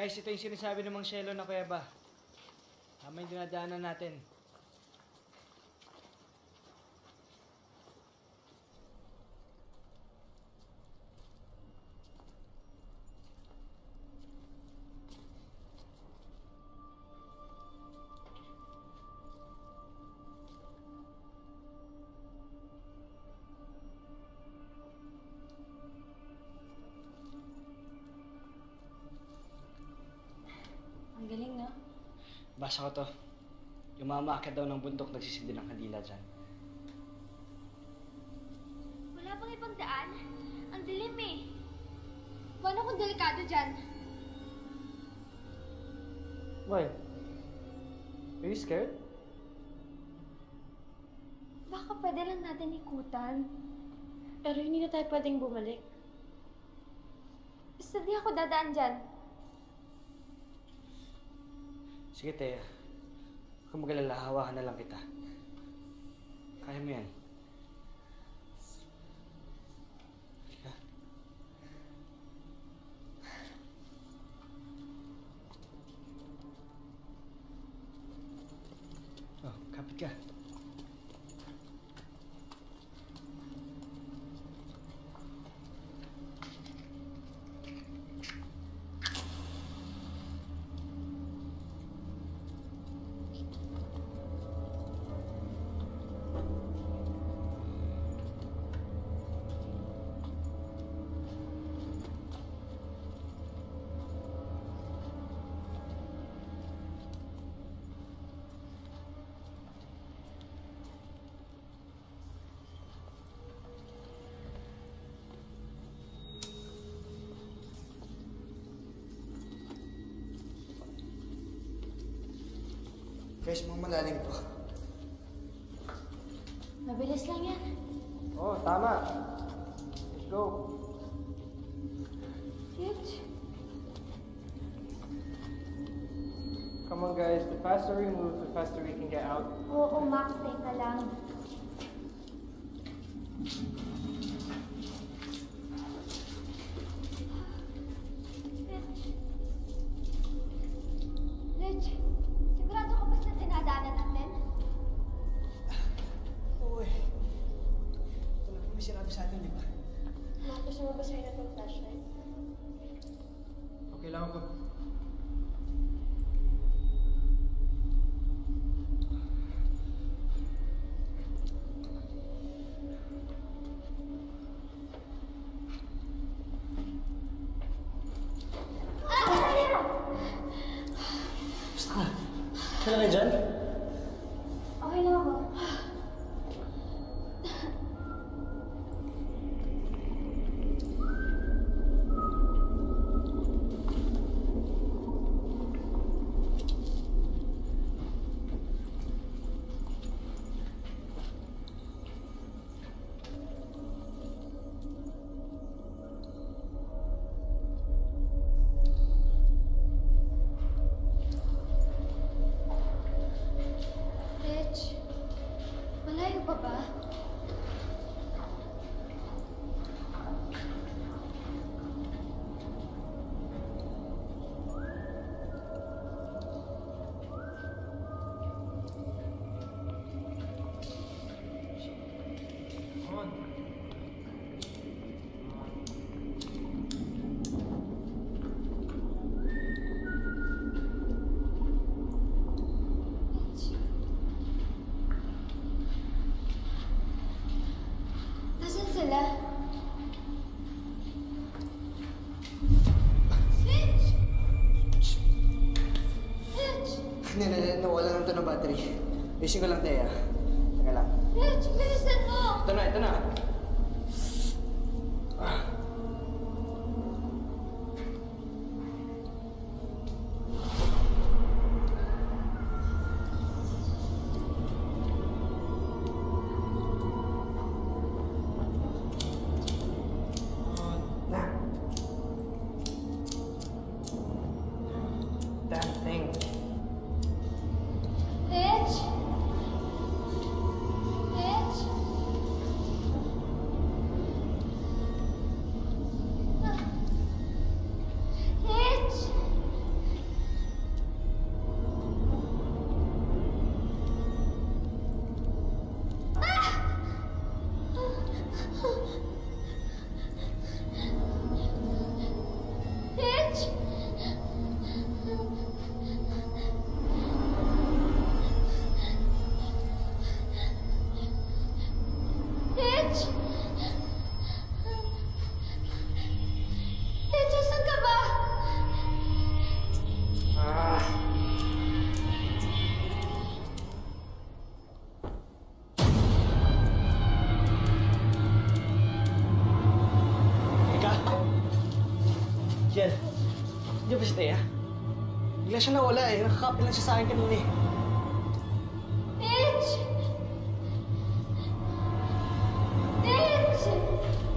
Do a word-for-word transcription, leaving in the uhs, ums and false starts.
Guys, ito yung sinasabi ng mga Cielo na kuweba. Tama yung dinadaanan natin. Ang galing, no? Basa ko to. Yung mamaakyat daw ng bundok nagsisindi ng kandila dyan. Wala bang ibang daan? Ang dilim eh. Paano kung delikado dyan? Why? Are you scared? Baka pwede lang natin ikutan. Pero hindi na tayo pwedeng bumalik. Basta di ako dadaan dyan. Sige, Thea. Kung magalala, hawakan na lang kita. Kaya mo yan. Halika. Oh, kapit ka. Guys, mga malalim to. Mabilis lang yan. Oo, oh, tama. Let's go. Huge. Come on guys, the faster we move, the faster we can get out. Oo, Max, teka lang. Rich, sigurado ka ba sa dinadaanan natin? Oo eh. Ito lang po may sinabi sa atin, di ba? Gusto mo ba sa'yo na itong flashlight? Okay lang ako. Basta ka. Kailan ka dyan? Okay lang ako. Rich, malayo pa ba? Come on. Rich. Nasaan sila? Rich! Rich! Hindi, hindi, hindi. Nawala lang ito ng battery. Ayusin ko lang, Thea. Teka lang. Rich, bilisan mo! Ito na, ito na. Ah. Na. Damn thing. Rich! Rich! si Thea? Bigla siya nawala eh. Nakakapil lang siya sa akin kanina eh. Mitch! Mitch!